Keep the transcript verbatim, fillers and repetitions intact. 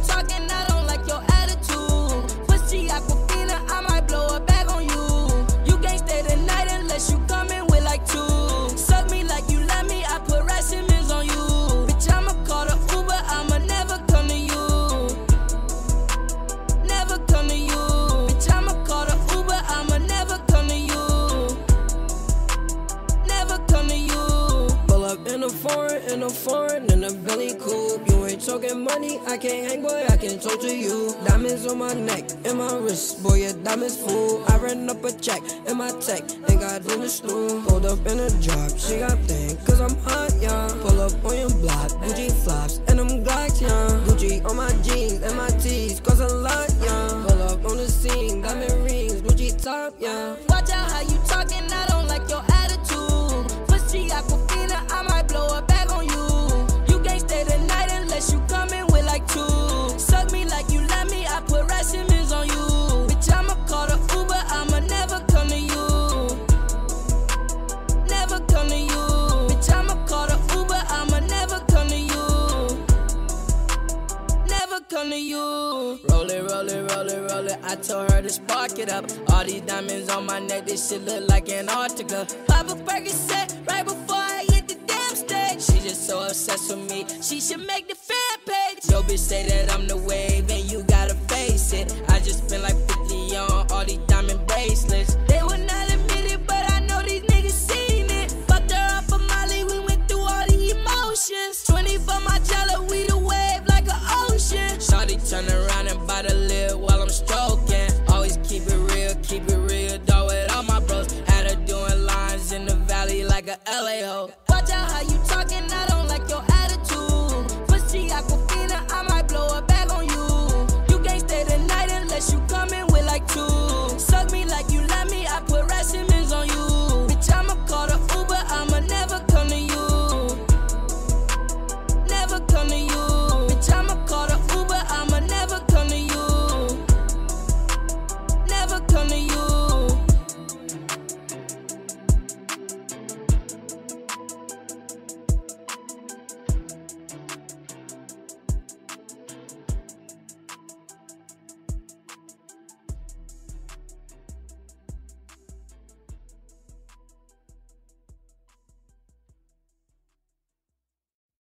talking, I don't like your attitude. Pussy Aquafina, I might blow a bag on you. You can't stay the night unless you come in with like two. Suck me like you love me, I put Rassimans on you. Bitch, I'ma call the Uber, I'ma never come to you. Never come to you. Bitch, I'ma call the Uber, I'ma never come to you. Never come to you. Pull up in a foreign, in a foreign, in a belly coupe. You ain't talking money, I can't hang, boy, I can talk to you. Diamonds on my neck, and my wrist, boy, your diamonds full. I ran up a check, in my tech, and got in the stool. Pulled up in a drop, she got bang, cause I'm hot, yeah. Pull up on your block, Gucci flops, and them Glocks, yeah. Gucci on my jeans, and my tees, cause a lot, yeah. Pull up on the scene, diamond rings, Gucci top, yeah. Watch out how you talking, I don't like your attitude. Pussy Aquafina, I might blow a bag on you. You can't stay the night unless you come in with like two. Suck me like you love me, I put Rassimans on you. Bitch, I'ma call the Uber, I'ma never come to you. Never come to you. Bitch, I'ma call the Uber, I'ma never come to you. Never come to you. Roll it, roll it, roll it, roll it. I told her to spark it up. All these diamonds on my neck, this shit look like Antarctica. Pop a Percocet right before I hit the damn stage. She just so obsessed with me, She should make the fan page. yo bitch say that I'm the wave and you